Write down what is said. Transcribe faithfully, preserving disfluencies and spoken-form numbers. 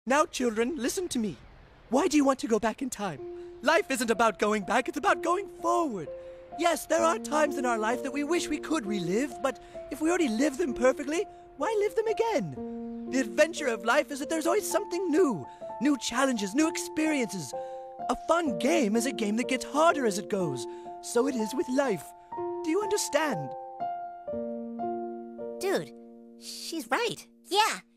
Now, children, listen to me. Why do you want to go back in time? Life isn't about going back, it's about going forward. Yes, there are times in our life that we wish we could relive, but if we already live them perfectly, why live them again? The adventure of life is that there's always something new. New challenges, new experiences. A fun game is a game that gets harder as it goes. So it is with life. Do you understand? Dude, she's right. Yeah,